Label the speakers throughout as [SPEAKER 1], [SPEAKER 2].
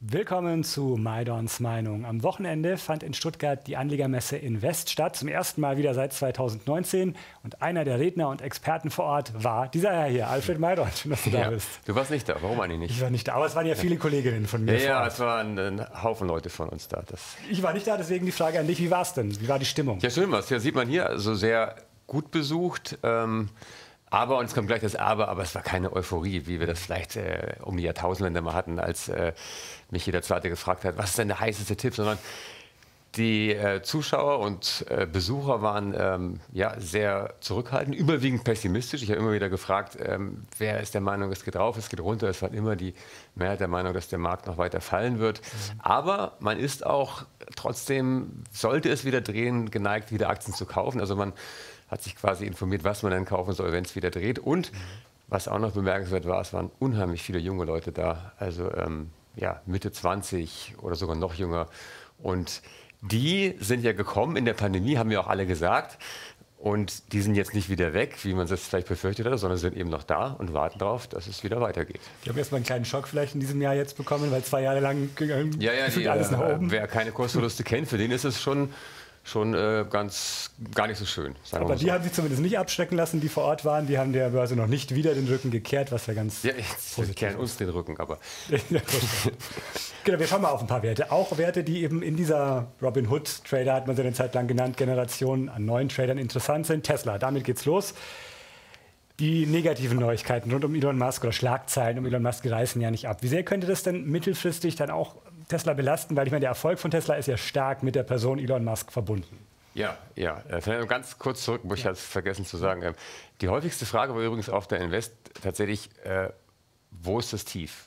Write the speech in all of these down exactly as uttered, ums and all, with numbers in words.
[SPEAKER 1] Willkommen zu Maidons Meinung. Am Wochenende fand in Stuttgart die Anlegermesse Invest statt, zum ersten Mal wieder seit zweitausendneunzehn. Und einer der Redner und Experten vor Ort war dieser Herr hier, Alfred Maidon. Schön, dass du
[SPEAKER 2] ja,
[SPEAKER 1] da bist.
[SPEAKER 2] Du warst nicht da, warum eigentlich nicht?
[SPEAKER 1] Ich war nicht da, aber es waren ja viele Kolleginnen von mir.
[SPEAKER 2] Ja, ja, es waren ein Haufen Leute von uns da. Das
[SPEAKER 1] ich war nicht da, deswegen die Frage an dich, wie war es denn? Wie war die Stimmung?
[SPEAKER 2] Ja, schön was. Ja, sieht man hier, also sehr gut besucht. Ähm, Aber, und es kommt gleich das Aber, aber es war keine Euphorie, wie wir das vielleicht äh, um die Jahrtausendwende mal hatten, als äh, mich jeder Zweite gefragt hat, was ist denn der heißeste Tipp, sondern die äh, Zuschauer und äh, Besucher waren ähm, ja, sehr zurückhaltend, überwiegend pessimistisch. Ich habe immer wieder gefragt, ähm, wer ist der Meinung, es geht rauf, es geht runter. Es war immer die Mehrheit der Meinung, dass der Markt noch weiter fallen wird. Mhm. Aber man ist auch trotzdem, sollte es wieder drehen, geneigt, wieder Aktien zu kaufen. Also man hat sich quasi informiert, was man dann kaufen soll, wenn es wieder dreht. Und mhm. was auch noch bemerkenswert war, es waren unheimlich viele junge Leute da, also ähm, ja, Mitte zwanzig oder sogar noch jünger. Und die sind ja gekommen in der Pandemie, haben wir auch alle gesagt. Und die sind jetzt nicht wieder weg, wie man es vielleicht befürchtet hat, sondern sind eben noch da und warten darauf, dass es wieder weitergeht.
[SPEAKER 1] Die haben erstmal einen kleinen Schock vielleicht in diesem Jahr jetzt bekommen, weil zwei Jahre lang ging
[SPEAKER 2] ja, ja, die,
[SPEAKER 1] alles nach oben.
[SPEAKER 2] Wer keine Kursverluste kennt, für den ist es schon... schon äh, ganz, gar nicht so schön. Sagen
[SPEAKER 1] Aber
[SPEAKER 2] wir
[SPEAKER 1] die
[SPEAKER 2] so.
[SPEAKER 1] haben sich zumindest nicht abschrecken lassen, die vor Ort waren. Die haben der Börse noch nicht wieder den Rücken gekehrt, was ja ganz
[SPEAKER 2] ja, jetzt, wir kehren uns den Rücken, aber...
[SPEAKER 1] Genau, wir schauen mal auf ein paar Werte. Auch Werte, die eben in dieser Robinhood-Trader, hat man sie eine Zeit lang genannt, Generation an neuen Tradern interessant sind. Tesla, damit geht's los. Die negativen Neuigkeiten rund um Elon Musk oder Schlagzeilen um Elon Musk reißen ja nicht ab. Wie sehr könnte das denn mittelfristig dann auch Tesla belasten? Weil ich meine, der Erfolg von Tesla ist ja stark mit der Person Elon Musk verbunden.
[SPEAKER 2] Ja, ja. Vielleicht ganz kurz zurück, muss ich ja. vergessen zu sagen. Die häufigste Frage war übrigens auf der Invest tatsächlich, äh, wo ist das Tief?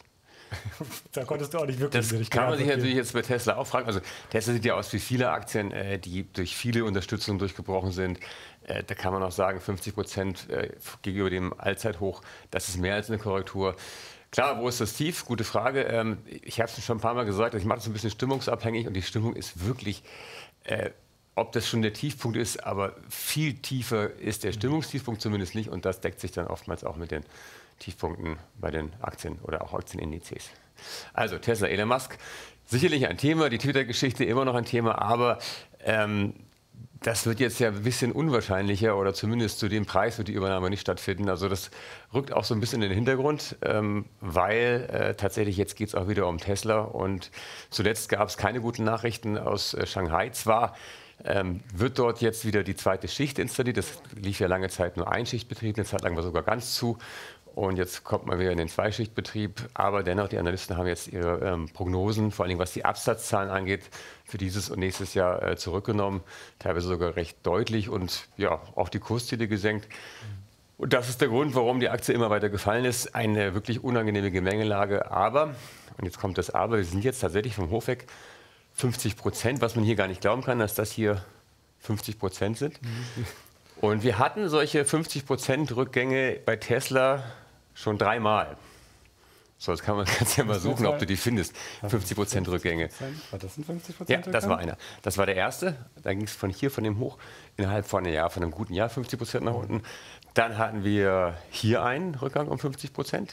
[SPEAKER 1] Da konntest du auch nicht wirklich...
[SPEAKER 2] Das kann man sich natürlich jetzt bei Tesla auch fragen. Also Tesla sieht ja aus wie viele Aktien, äh, die durch viele Unterstützungen durchgebrochen sind. Äh, da kann man auch sagen, fünfzig Prozent äh, gegenüber dem Allzeithoch, das ist mehr als eine Korrektur. Klar, wo ist das Tief? Gute Frage. Ähm, ich habe es schon ein paar Mal gesagt, ich mache das ein bisschen stimmungsabhängig und die Stimmung ist wirklich, äh, ob das schon der Tiefpunkt ist, aber viel tiefer ist der Stimmungstiefpunkt zumindest nicht und das deckt sich dann oftmals auch mit den Tiefpunkten bei den Aktien oder auch Aktienindizes. Also Tesla, Elon Musk, sicherlich ein Thema, die Twitter-Geschichte immer noch ein Thema, aber ähm, das wird jetzt ja ein bisschen unwahrscheinlicher oder zumindest zu dem Preis wird die Übernahme nicht stattfinden. Also das rückt auch so ein bisschen in den Hintergrund, ähm, weil äh, tatsächlich jetzt geht es auch wieder um Tesla und zuletzt gab es keine guten Nachrichten aus äh, Shanghai. Zwar ähm, wird dort jetzt wieder die zweite Schicht installiert, das lief ja lange Zeit nur Einschichtbetrieb, eine Zeit lang war sogar ganz zu. Und jetzt kommt man wieder in den Zweischichtbetrieb. Aber dennoch, die Analysten haben jetzt ihre ähm, Prognosen, vor allem was die Absatzzahlen angeht, für dieses und nächstes Jahr äh, zurückgenommen. Teilweise sogar recht deutlich und ja, auch die Kursziele gesenkt. Und das ist der Grund, warum die Aktie immer weiter gefallen ist. Eine wirklich unangenehme Gemengelage. Aber, und jetzt kommt das Aber, wir sind jetzt tatsächlich vom Hof weg fünfzig Prozent, was man hier gar nicht glauben kann, dass das hier fünfzig Prozent sind. Mhm. Und wir hatten solche fünfzig Prozent Rückgänge bei Tesla schon dreimal. So, jetzt kann man kannst ja mal suchen, ob du die findest. fünfzig Prozent Rückgänge.
[SPEAKER 1] War das ein fünfzig Prozent
[SPEAKER 2] Ja, das war einer. Das war der erste. Da ging es von hier, von dem hoch, innerhalb von einem Jahr, von einem guten Jahr fünfzig Prozent nach unten. Dann hatten wir hier einen Rückgang um fünfzig Prozent.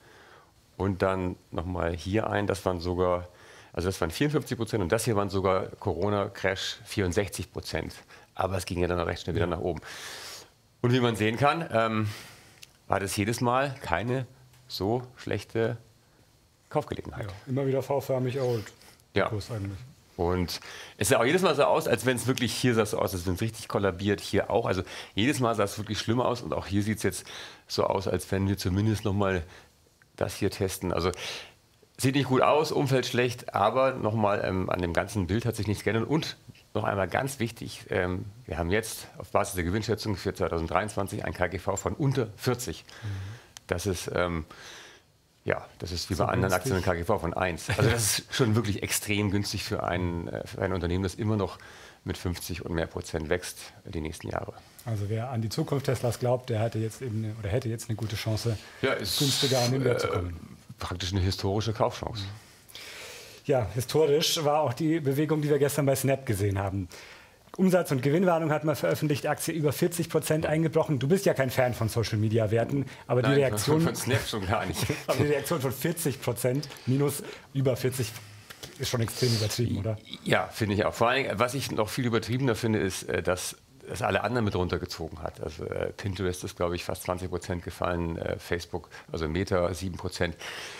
[SPEAKER 2] Und dann nochmal hier einen, das waren sogar, also das waren vierundfünfzig Prozent und das hier waren sogar Corona-Crash vierundsechzig Prozent. Aber es ging ja dann recht schnell wieder nach oben. Und wie man sehen kann, ähm, war das jedes Mal keine so schlechte Kaufgelegenheit.
[SPEAKER 1] Ja, immer wieder V-förmig old.
[SPEAKER 2] Ja.
[SPEAKER 1] Eigentlich.
[SPEAKER 2] Und es sah auch jedes Mal so aus, als wenn es wirklich, hier sah es so aus, als wenn es richtig kollabiert, hier auch. Also jedes Mal sah es wirklich schlimmer aus und auch hier sieht es jetzt so aus, als wenn wir zumindest nochmal das hier testen. Also sieht nicht gut aus, Umfeld schlecht, aber nochmal ähm, an dem ganzen Bild hat sich nichts geändert. Und noch einmal ganz wichtig, ähm, wir haben jetzt auf Basis der Gewinnschätzung für zweitausenddreiundzwanzig ein K G V von unter vierzig. Mhm. Das ist, ähm, ja, das ist wie so bei anderen günstig. Aktien ein K G V von eins. Also das ist schon wirklich extrem günstig für ein, äh, für ein Unternehmen, das immer noch mit fünfzig und mehr Prozent wächst die nächsten Jahre.
[SPEAKER 1] Also wer an die Zukunft Teslas glaubt, der hatte jetzt eben eine, oder hätte jetzt eine gute Chance,
[SPEAKER 2] ja, ist,
[SPEAKER 1] günstiger an den Wert zu kommen.
[SPEAKER 2] Äh, praktisch eine historische Kaufchance. Mhm.
[SPEAKER 1] Ja, historisch war auch die Bewegung, die wir gestern bei Snap gesehen haben. Umsatz- und Gewinnwarnung hat man veröffentlicht, Aktie über vierzig Prozent eingebrochen. Du bist ja kein Fan von Social-Media-Werten, aber
[SPEAKER 2] Nein,
[SPEAKER 1] die Reaktion...
[SPEAKER 2] von Snap schon gar nicht.
[SPEAKER 1] Aber die Reaktion von vierzig Prozent minus über vierzig ist schon extrem übertrieben, oder?
[SPEAKER 2] Ja, finde ich auch. Vor allem, was ich noch viel übertriebener finde, ist, dass es alle anderen mit runtergezogen hat. Also äh, Pinterest ist, glaube ich, fast zwanzig Prozent gefallen, äh, Facebook, also Meta sieben Prozent.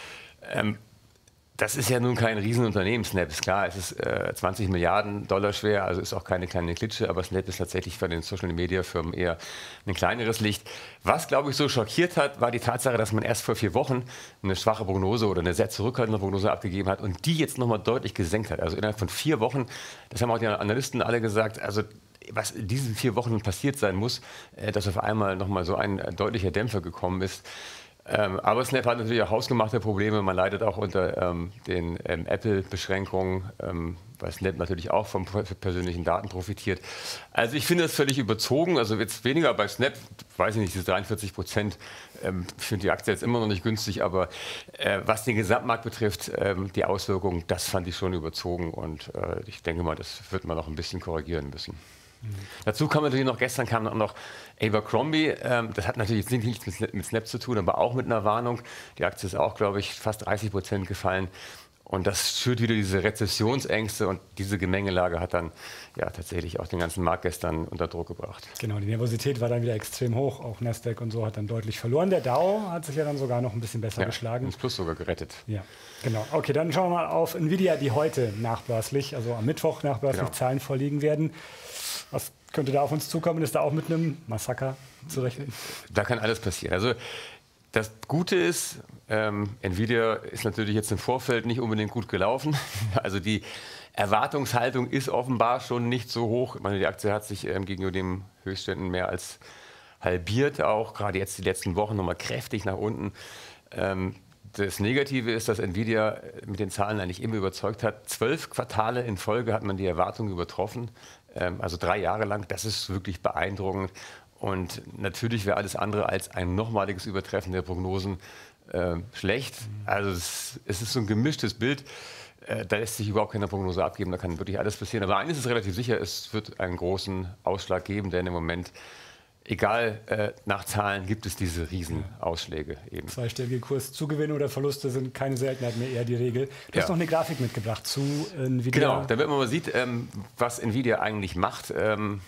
[SPEAKER 2] Ähm, Das ist ja nun kein Riesenunternehmen, Snap ist klar, es ist äh, zwanzig Milliarden Dollar schwer, also ist auch keine kleine Klitsche, aber Snap ist tatsächlich von den Social-Media-Firmen eher ein kleineres Licht. Was, glaube ich, so schockiert hat, war die Tatsache, dass man erst vor vier Wochen eine schwache Prognose oder eine sehr zurückhaltende Prognose abgegeben hat und die jetzt nochmal deutlich gesenkt hat. Also innerhalb von vier Wochen, das haben auch die Analysten alle gesagt, also was in diesen vier Wochen passiert sein muss, äh, dass auf einmal nochmal so ein äh, deutlicher Dämpfer gekommen ist. Ähm, aber Snap hat natürlich auch hausgemachte Probleme. Man leidet auch unter ähm, den ähm, Apple-Beschränkungen, ähm, weil Snap natürlich auch von persönlichen Daten profitiert. Also ich finde das völlig überzogen. Also jetzt weniger bei Snap, weiß ich nicht, diese dreiundvierzig Prozent. Ähm, ich finde die Aktie jetzt immer noch nicht günstig, aber äh, was den Gesamtmarkt betrifft, ähm, die Auswirkungen, das fand ich schon überzogen. Und äh, ich denke mal, das wird man noch ein bisschen korrigieren müssen. Mhm. Dazu kam natürlich noch, gestern kam noch Abercrombie, ähm, das hat natürlich nichts mit, mit Snap zu tun, aber auch mit einer Warnung. Die Aktie ist auch, glaube ich, fast dreißig Prozent gefallen. Und das schürt wieder diese Rezessionsängste und diese Gemengelage hat dann ja tatsächlich auch den ganzen Markt gestern unter Druck gebracht.
[SPEAKER 1] Genau, die Nervosität war dann wieder extrem hoch. Auch Nasdaq und so hat dann deutlich verloren. Der Dow hat sich ja dann sogar noch ein bisschen besser
[SPEAKER 2] ja,
[SPEAKER 1] geschlagen.
[SPEAKER 2] Ins Plus sogar gerettet.
[SPEAKER 1] Ja, genau. Okay, dann schauen wir mal auf Nvidia, die heute nachbörslich, also am Mittwoch nachbörslich genau. Zahlen vorliegen werden. Was könnte da auf uns zukommen? Ist da auch mit einem Massaker zu rechnen?
[SPEAKER 2] Da kann alles passieren. Also das Gute ist, ähm, Nvidia ist natürlich jetzt im Vorfeld nicht unbedingt gut gelaufen. Also die Erwartungshaltung ist offenbar schon nicht so hoch. Ich meine, die Aktie hat sich ähm, gegenüber den Höchstständen mehr als halbiert, auch gerade jetzt die letzten Wochen nochmal kräftig nach unten. Ähm, Das Negative ist, dass Nvidia mit den Zahlen eigentlich immer überzeugt hat. Zwölf Quartale in Folge hat man die Erwartungen übertroffen, also drei Jahre lang. Das ist wirklich beeindruckend. Und natürlich wäre alles andere als ein nochmaliges Übertreffen der Prognosen äh, schlecht. Also es, es ist so ein gemischtes Bild. Äh, da lässt sich überhaupt keine Prognose abgeben. Da kann wirklich alles passieren. Aber eines ist relativ sicher, es wird einen großen Ausschlag geben, denn im Moment egal, äh, nach Zahlen gibt es diese Riesenausschläge eben.
[SPEAKER 1] Zweistellige Kurszugewinne oder Verluste sind keine Seltenheit mehr, eher die Regel. Du ja. hast noch eine Grafik mitgebracht zu Nvidia.
[SPEAKER 2] Genau, damit man mal sieht, ähm, was Nvidia eigentlich macht. Ähm,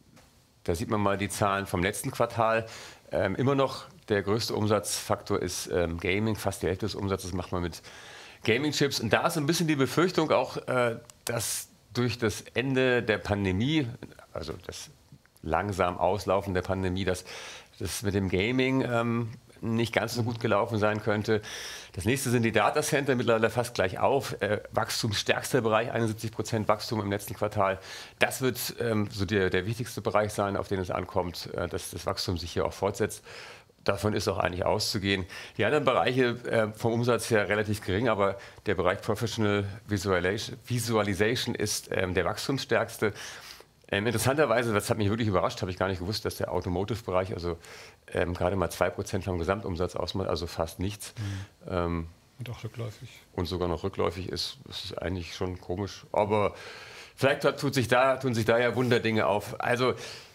[SPEAKER 2] da sieht man mal die Zahlen vom letzten Quartal. Ähm, immer noch der größte Umsatzfaktor ist ähm, Gaming, fast die Hälfte des Umsatzes macht man mit Gaming-Chips. Und da ist ein bisschen die Befürchtung auch, äh, dass durch das Ende der Pandemie, also das langsam Auslaufen der Pandemie, dass das mit dem Gaming ähm, nicht ganz so gut gelaufen sein könnte. Das nächste sind die Datacenter, mittlerweile fast gleich auf. Äh, wachstumsstärkster Bereich, einundsiebzig Prozent Wachstum im letzten Quartal. Das wird ähm, so der, der wichtigste Bereich sein, auf den es ankommt, äh, dass das Wachstum sich hier auch fortsetzt. Davon ist auch eigentlich auszugehen. Die anderen Bereiche äh, vom Umsatz her relativ gering, aber der Bereich Professional Visualization, Visualization ist ähm, der wachstumsstärkste. Ähm, interessanterweise, das hat mich wirklich überrascht, habe ich gar nicht gewusst, dass der Automotive-Bereich also ähm, gerade mal zwei Prozent vom Gesamtumsatz ausmacht, also fast nichts.
[SPEAKER 1] Mhm.
[SPEAKER 2] Ähm,
[SPEAKER 1] und auch rückläufig.
[SPEAKER 2] Und sogar noch rückläufig ist, das ist eigentlich schon komisch. Aber vielleicht tut sich da, tun sich da ja Wunderdinge auf. Also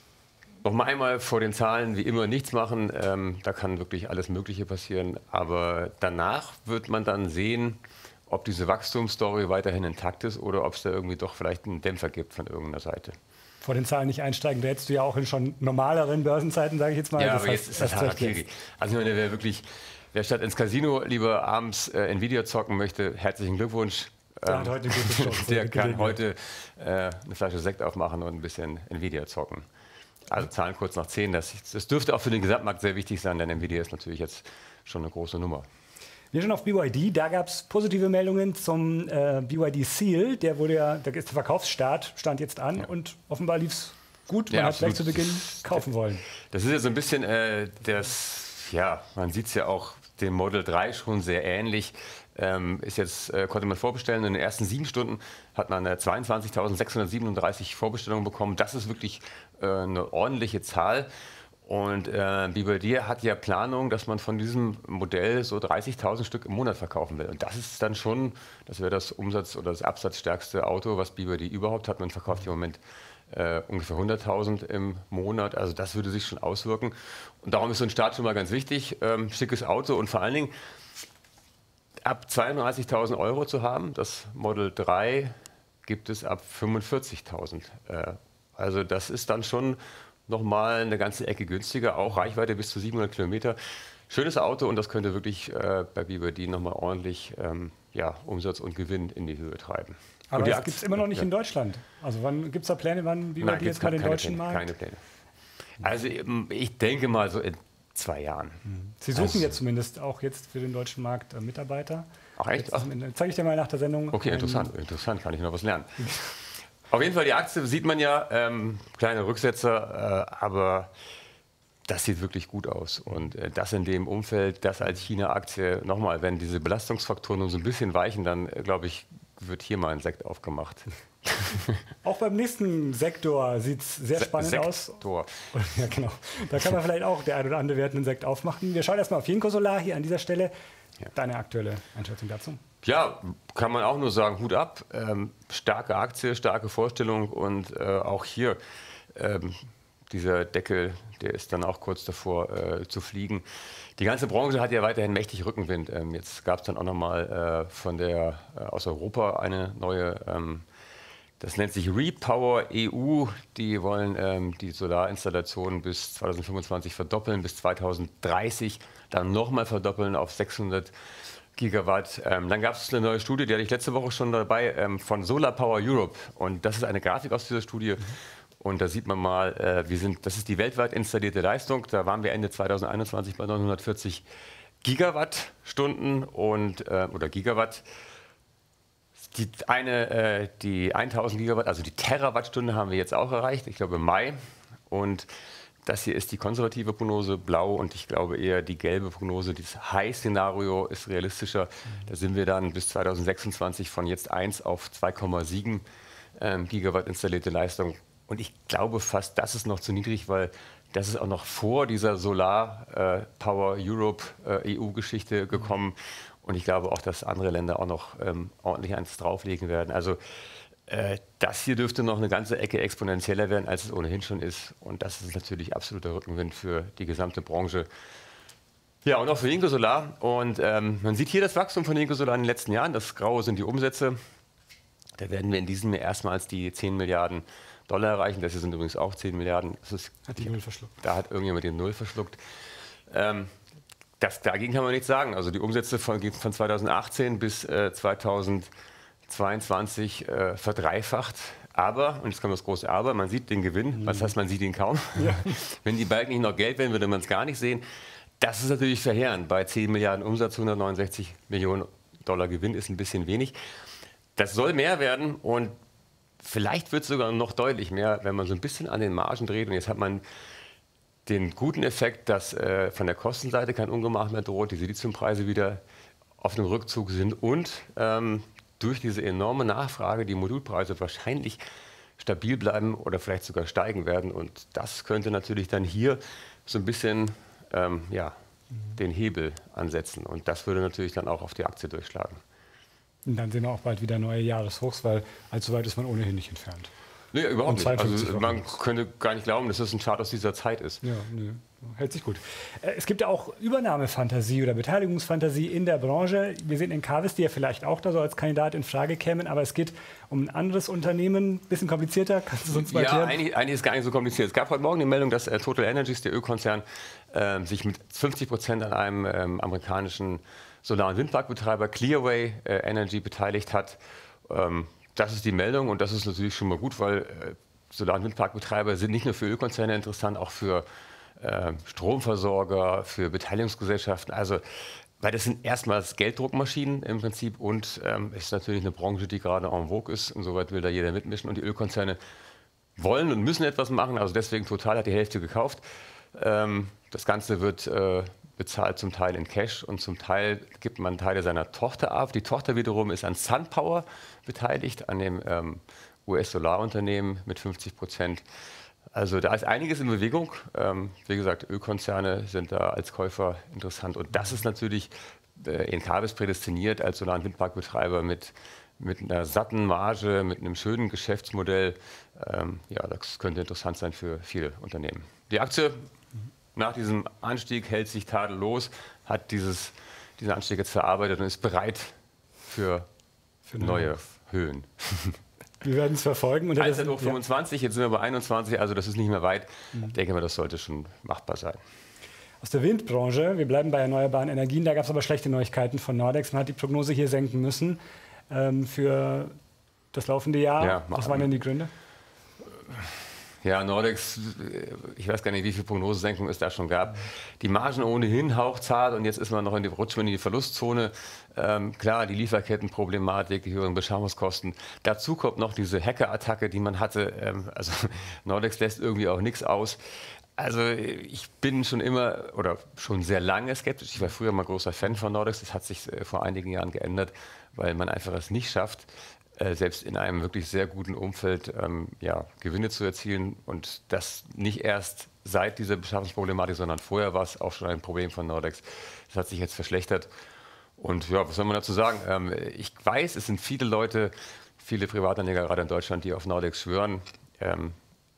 [SPEAKER 2] noch mal einmal vor den Zahlen wie immer nichts machen, ähm, da kann wirklich alles Mögliche passieren. Aber danach wird man dann sehen, ob diese Wachstumsstory weiterhin intakt ist oder ob es da irgendwie doch vielleicht einen Dämpfer gibt von irgendeiner Seite.
[SPEAKER 1] Vor den Zahlen nicht einsteigen, da hättest du ja auch in schon normaleren Börsenzeiten, sage ich jetzt mal.
[SPEAKER 2] Ja,
[SPEAKER 1] das
[SPEAKER 2] aber
[SPEAKER 1] heißt,
[SPEAKER 2] jetzt ist das Harakiri. Also ich meine, wer wirklich, wer statt ins Casino lieber abends äh, Nvidia zocken möchte, herzlichen Glückwunsch.
[SPEAKER 1] Der, ähm, hat heute
[SPEAKER 2] der kann heute äh, eine Flasche Sekt aufmachen und ein bisschen Nvidia zocken. Also Zahlen kurz nach zehn, das, das dürfte auch für den Gesamtmarkt sehr wichtig sein, denn Nvidia ist natürlich jetzt schon eine große Nummer.
[SPEAKER 1] Wir schauen auf B Y D, da gab es positive Meldungen zum äh, B Y D Seal, der wurde ja, der ist der Verkaufsstart, stand jetzt an ja. und offenbar lief es gut, man ja, hat gleich zu Beginn kaufen wollen.
[SPEAKER 2] Das ist ja so ein bisschen, äh, das, ja, man sieht es ja auch dem Model drei schon sehr ähnlich. Ähm, ist jetzt, äh, konnte man vorbestellen, in den ersten sieben Stunden hat man äh, zweiundzwanzigtausendsechshundertsiebenunddreißig Vorbestellungen bekommen. Das ist wirklich äh, eine ordentliche Zahl. Und äh, B Y D hat ja Planung, dass man von diesem Modell so dreißigtausend Stück im Monat verkaufen will. Und das ist dann schon, das wäre das Umsatz- oder das absatzstärkste Auto, was B Y D überhaupt hat. Man verkauft im Moment äh, ungefähr hunderttausend im Monat. Also das würde sich schon auswirken. Und darum ist so ein Start schon mal ganz wichtig. Ähm, schickes Auto und vor allen Dingen, ab zweiunddreißigtausend Euro zu haben. Das Model drei gibt es ab fünfundvierzigtausend. Äh, also das ist dann schon nochmal eine ganze Ecke günstiger, auch Reichweite bis zu siebenhundert Kilometer. Schönes Auto und das könnte wirklich äh, bei B Y D nochmal ordentlich ähm, ja, Umsatz und Gewinn in die Höhe treiben.
[SPEAKER 1] Aber das gibt es immer noch nicht ja. in Deutschland. Also wann gibt es da Pläne, wann B Y D jetzt mal den deutschen
[SPEAKER 2] Pläne,
[SPEAKER 1] Markt?
[SPEAKER 2] Keine Pläne. Also ich denke mal so in zwei Jahren.
[SPEAKER 1] Sie suchen
[SPEAKER 2] also,
[SPEAKER 1] jetzt zumindest auch jetzt für den deutschen Markt äh, Mitarbeiter.
[SPEAKER 2] Ach echt? Ach.
[SPEAKER 1] Zeige ich dir mal nach der Sendung.
[SPEAKER 2] Okay, interessant. Ähm, interessant, kann ich noch was lernen. Auf jeden Fall, die Aktie sieht man ja, ähm, kleine Rücksetzer, äh, aber das sieht wirklich gut aus. Und äh, das in dem Umfeld, das als China-Aktie, nochmal, wenn diese Belastungsfaktoren nun so ein bisschen weichen, dann äh, glaube ich, wird hier mal ein Sekt aufgemacht.
[SPEAKER 1] Auch beim nächsten Sektor sieht es sehr spannend
[SPEAKER 2] Se
[SPEAKER 1] aus.
[SPEAKER 2] Sektor.
[SPEAKER 1] Ja, genau. Da kann man vielleicht auch der ein oder andere Wert einen Sekt aufmachen. Wir schauen erstmal auf Jinko Solar hier an dieser Stelle. Ja. Deine aktuelle Einschätzung dazu?
[SPEAKER 2] Ja, kann man auch nur sagen, Hut ab. Ähm, starke Aktie, starke Vorstellung und äh, auch hier ähm, dieser Deckel, der ist dann auch kurz davor äh, zu fliegen. Die ganze Branche hat ja weiterhin mächtig Rückenwind. Ähm, jetzt gab es dann auch nochmal äh, von der äh, aus Europa eine neue, ähm, das nennt sich Repower E U. Die wollen ähm, die Solarinstallationen bis zweitausendfünfundzwanzig verdoppeln, bis zweitausenddreißig dann nochmal verdoppeln auf sechshundert Gigawatt. Ähm, dann gab es eine neue Studie, die hatte ich letzte Woche schon dabei, ähm, von Solar Power Europe. Und das ist eine Grafik aus dieser Studie. Mhm. Und da sieht man mal, äh, wir sind, das ist die weltweit installierte Leistung. Da waren wir Ende zweitausendeinundzwanzig bei neunhundertvierzig Gigawattstunden und, äh, oder Gigawatt. Die, eine, äh, die tausend Gigawatt, also die Terawattstunde haben wir jetzt auch erreicht, ich glaube im Mai. Und das hier ist die konservative Prognose, blau, und ich glaube eher die gelbe Prognose. Das High-Szenario ist realistischer. Mhm. Da sind wir dann bis zweitausendsechsundzwanzig von jetzt eins auf zwei Komma sieben ähm, Gigawatt installierte Leistung. Und ich glaube fast, das ist noch zu niedrig, weil das ist auch noch vor dieser Solar äh, Power Europe äh, E U-Geschichte gekommen. Mhm. Und ich glaube auch, dass andere Länder auch noch ähm, ordentlich eins drauflegen werden. Also äh, das hier dürfte noch eine ganze Ecke exponentieller werden, als es ohnehin schon ist. Und das ist natürlich absoluter Rückenwind für die gesamte Branche. Ja, und auch für Jinko Solar. Und ähm, man sieht hier das Wachstum von Jinko Solar in den letzten Jahren. Das Graue sind die Umsätze. Da werden wir in diesem Jahr erstmals die zehn Milliarden Dollar erreichen. Das hier sind übrigens auch zehn Milliarden. Das ist,
[SPEAKER 1] hat die Null verschluckt.
[SPEAKER 2] Da hat irgendjemand die Null verschluckt. Ähm, das, dagegen kann man nichts sagen. Also die Umsätze von, von zweitausendachtzehn bis äh, zweitausendzweiundzwanzig äh, verdreifacht. Aber, und jetzt kommt das große Aber, man sieht den Gewinn. Mhm. Was heißt, man sieht ihn kaum. Ja. Wenn die Balken nicht noch Geld wären, würde man es gar nicht sehen. Das ist natürlich verheerend. Bei zehn Milliarden Umsatz, hundertneunundsechzig Millionen Dollar Gewinn ist ein bisschen wenig. Das soll mehr werden und vielleicht wird es sogar noch deutlich mehr, wenn man so ein bisschen an den Margen dreht. Und jetzt hat man den guten Effekt, dass äh, von der Kostenseite kein Ungemach mehr droht, die Siliziumpreise wieder auf dem Rückzug sind und ähm, durch diese enorme Nachfrage die Modulpreise wahrscheinlich stabil bleiben oder vielleicht sogar steigen werden. Und das könnte natürlich dann hier so ein bisschen ähm, ja, mhm. den Hebel ansetzen. Und das würde natürlich dann auch auf die Aktie durchschlagen.
[SPEAKER 1] Und dann sehen wir auch bald wieder neue Jahreshochs, weil allzu weit ist man ohnehin nicht entfernt.
[SPEAKER 2] Nee, überhaupt nicht. Also man könnte gar nicht glauben, dass das ein Chart aus dieser Zeit ist.
[SPEAKER 1] Ja, nee, hält sich gut. Es gibt ja auch Übernahmefantasie oder Beteiligungsfantasie in der Branche. Wir sehen Encavis, die ja vielleicht auch da so als Kandidat in Frage kämen, aber es geht um ein anderes Unternehmen, ein bisschen komplizierter. Kannst du es uns mal
[SPEAKER 2] ja,
[SPEAKER 1] erklären?
[SPEAKER 2] eigentlich, eigentlich ist es gar nicht so kompliziert. Es gab heute Morgen die Meldung, dass äh, Total Energies, der Ölkonzern, äh, sich mit fünfzig Prozent an einem ähm, amerikanischen Solar- und Windparkbetreiber Clearway äh, Energy beteiligt hat. Ähm, das ist die Meldung und das ist natürlich schon mal gut, weil äh, Solar- und Windparkbetreiber sind nicht nur für Ölkonzerne interessant, auch für äh, Stromversorger, für Beteiligungsgesellschaften. Also, weil das sind erstmals Gelddruckmaschinen im Prinzip und ähm, ist natürlich eine Branche, die gerade en vogue ist. Insoweit will da jeder mitmischen und die Ölkonzerne wollen und müssen etwas machen. Also deswegen Total hat die Hälfte gekauft. Ähm, das Ganze wird äh, bezahlt zum Teil in Cash und zum Teil gibt man Teile seiner Tochter ab. Die Tochter wiederum ist an SunPower beteiligt, an dem ähm, U S-Solarunternehmen mit fünfzig Prozent. Also da ist einiges in Bewegung. Ähm, wie gesagt, Ölkonzerne sind da als Käufer interessant. Und das ist natürlich äh, Encavis prädestiniert als Solar- und Windparkbetreiber mit, mit einer satten Marge, mit einem schönen Geschäftsmodell. Ähm, ja, das könnte interessant sein für viele Unternehmen. Die Aktie nach diesem Anstieg hält sich tadellos, hat dieses, diesen Anstieg jetzt verarbeitet und ist bereit für, für neue Höhen.
[SPEAKER 1] Wir werden es verfolgen.
[SPEAKER 2] Allzeit hoch fünfundzwanzig, ja. Jetzt sind wir bei einundzwanzig, also das ist nicht mehr weit. Mhm. Ich denke mal, das sollte schon machbar sein.
[SPEAKER 1] Aus der Windbranche, wir bleiben bei erneuerbaren Energien, da gab es aber schlechte Neuigkeiten von Nordex. Man hat die Prognose hier senken müssen ähm, für das laufende Jahr. Ja, was waren denn die Gründe?
[SPEAKER 2] Ja, Nordex, ich weiß gar nicht, wie viel Prognosesenkung es da schon gab. Die Margen ohnehin hauchzart und jetzt ist man noch in die, rutschen in die Verlustzone. Ähm, klar, die Lieferkettenproblematik, die höheren Beschaffungskosten. Dazu kommt noch diese Hackerattacke, die man hatte. Ähm, also Nordex lässt irgendwie auch nichts aus. Also ich bin schon immer oder schon sehr lange skeptisch. Ich war früher mal großer Fan von Nordex. Das hat sich äh, vor einigen Jahren geändert, weil man einfach es nicht schafft, äh, selbst in einem wirklich sehr guten Umfeld ähm, ja, Gewinne zu erzielen. Und das nicht erst seit dieser Beschaffungsproblematik, sondern vorher war es auch schon ein Problem von Nordex. Das hat sich jetzt verschlechtert. Und ja, was soll man dazu sagen? Ähm, ich weiß, es sind viele Leute, viele Privatanleger gerade in Deutschland, die auf Nordex schwören. Ähm,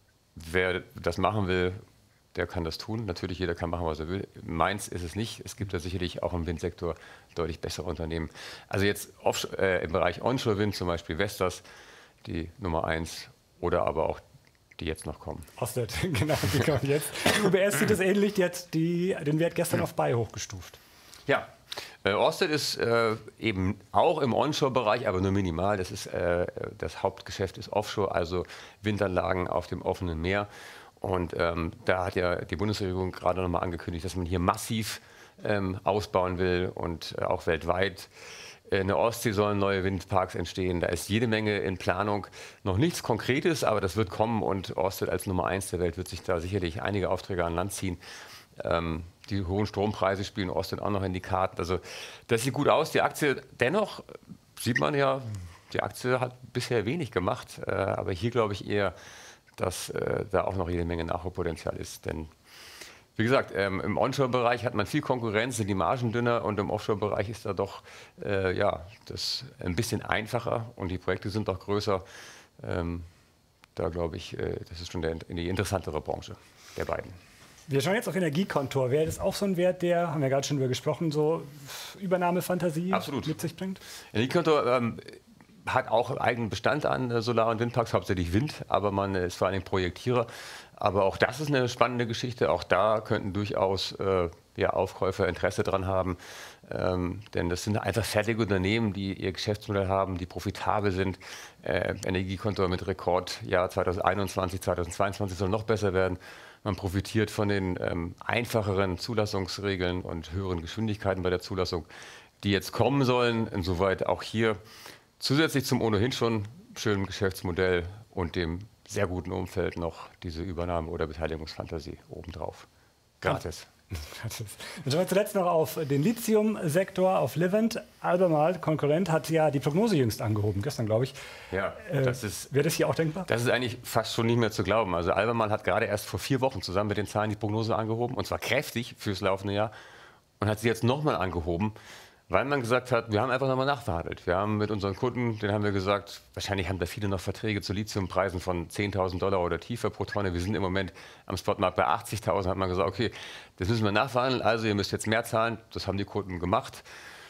[SPEAKER 2] wer das machen will, der kann das tun. Natürlich, jeder kann machen, was er will. Meins ist es nicht. Es gibt da sicherlich auch im Windsektor deutlich bessere Unternehmen. Also jetzt äh, im Bereich Onshore-Wind zum Beispiel Vestas, die Nummer eins, oder aber auch die jetzt noch kommen.
[SPEAKER 1] Osted, genau, die kommen jetzt. Die U B S sieht es ähnlich, die hat die, den Wert gestern auf Buy hochgestuft.
[SPEAKER 2] Ja, äh, Ørsted ist äh, eben auch im Onshore-Bereich, aber nur minimal. Das, ist, äh, das Hauptgeschäft ist Offshore, also Windanlagen auf dem offenen Meer. Und ähm, da hat ja die Bundesregierung gerade noch mal angekündigt, dass man hier massiv ähm, ausbauen will und äh, auch weltweit. In der Ostsee sollen neue Windparks entstehen. Da ist jede Menge in Planung. Noch nichts Konkretes, aber das wird kommen. Und Ørsted als Nummer eins der Welt wird sich da sicherlich einige Aufträge an Land ziehen. Ähm, die hohen Strompreise spielen Ørsted auch noch in die Karten. Also das sieht gut aus. Die Aktie, dennoch sieht man ja, die Aktie hat bisher wenig gemacht. Äh, aber hier glaube ich eher, dass äh, da auch noch jede Menge Nachholpotenzial ist. Denn, wie gesagt, ähm, im Onshore-Bereich hat man viel Konkurrenz, sind die Margen dünner und im Offshore-Bereich ist da doch äh, ja, das ein bisschen einfacher und die Projekte sind doch größer. Ähm, da glaube ich, äh, das ist schon der, die interessantere Branche der beiden.
[SPEAKER 1] Wir schauen jetzt auf Energiekontor. Wäre das auch so ein Wert, der, haben wir gerade schon drüber gesprochen, so Übernahmefantasie
[SPEAKER 2] Absolut.
[SPEAKER 1] mit sich bringt?
[SPEAKER 2] Energiekontor ähm, hat auch eigenen Bestand an äh, Solar- und Windparks, hauptsächlich Wind, aber man ist vor allem Projektierer. Aber auch das ist eine spannende Geschichte. Auch da könnten durchaus äh, ja, Aufkäufer Interesse dran haben. Ähm, denn das sind einfach fertige Unternehmen, die ihr Geschäftsmodell haben, die profitabel sind. Äh, Energiekontor mit Rekordjahr zweitausendeinundzwanzig, zweitausendzweiundzwanzig soll noch besser werden. Man profitiert von den ähm, einfacheren Zulassungsregeln und höheren Geschwindigkeiten bei der Zulassung, die jetzt kommen sollen. Insoweit auch hier zusätzlich zum ohnehin schon schönen Geschäftsmodell und dem sehr guten Umfeld noch diese Übernahme- oder Beteiligungsfantasie obendrauf. Gratis.
[SPEAKER 1] Dann schauen wir zuletzt noch auf den Lithium-Sektor, auf Livent. Albemarle, Konkurrent, hat ja die Prognose jüngst angehoben, gestern glaube ich.
[SPEAKER 2] Ja,
[SPEAKER 1] äh,
[SPEAKER 2] das ist,
[SPEAKER 1] wäre das hier auch denkbar?
[SPEAKER 2] Das ist eigentlich fast schon nicht mehr zu glauben. Also Albemarle hat gerade erst vor vier Wochen zusammen mit den Zahlen die Prognose angehoben, und zwar kräftig fürs laufende Jahr, und hat sie jetzt nochmal angehoben, weil man gesagt hat, wir haben einfach nochmal nachverhandelt. Wir haben mit unseren Kunden, denen haben wir gesagt, wahrscheinlich haben da viele noch Verträge zu Lithiumpreisen von zehntausend Dollar oder tiefer pro Tonne. Wir sind im Moment am Spotmarkt bei achtzigtausend. Hat man gesagt, okay, das müssen wir nachverhandeln, also ihr müsst jetzt mehr zahlen. Das haben die Kunden gemacht.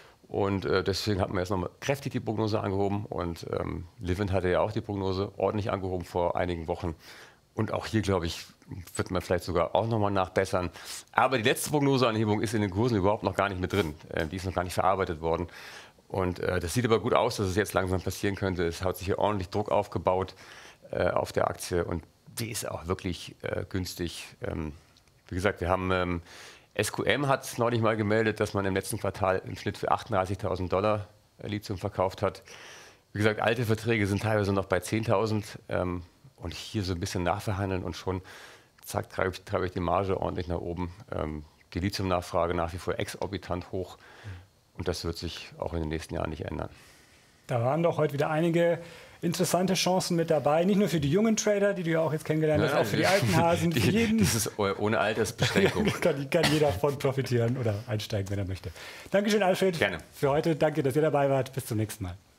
[SPEAKER 2] Und äh, deswegen hat man jetzt nochmal kräftig die Prognose angehoben. Und ähm, Livent hatte ja auch die Prognose ordentlich angehoben vor einigen Wochen. Und auch hier, glaube ich, wird man vielleicht sogar auch nochmal nachbessern. Aber die letzte Prognoseanhebung ist in den Kursen überhaupt noch gar nicht mit drin. Äh, die ist noch gar nicht verarbeitet worden. Und äh, das sieht aber gut aus, dass es jetzt langsam passieren könnte. Es hat sich hier ordentlich Druck aufgebaut äh, auf der Aktie. Und die ist auch wirklich äh, günstig. Ähm, wie gesagt, wir haben ähm, S Q M hat neulich mal gemeldet, dass man im letzten Quartal im Schnitt für achtunddreißigtausend Dollar äh, Lithium verkauft hat. Wie gesagt, alte Verträge sind teilweise noch bei zehntausend. Ähm, und hier so ein bisschen nachverhandeln und schon zack, treibe ich, treibe ich die Marge ordentlich nach oben. Ähm, die Lithium-Nachfrage nach wie vor exorbitant hoch. Und das wird sich auch in den nächsten Jahren nicht ändern.
[SPEAKER 1] Da waren doch heute wieder einige interessante Chancen mit dabei. Nicht nur für die jungen Trader, die du ja auch jetzt kennengelernt hast, auch für die alten Hasen. Für jeden.
[SPEAKER 2] Das ist ohne Altersbeschränkung.
[SPEAKER 1] kann, kann jeder davon profitieren oder einsteigen, wenn er möchte. Dankeschön, Alfred.
[SPEAKER 2] Gerne.
[SPEAKER 1] Für heute danke, dass ihr dabei wart. Bis zum nächsten Mal.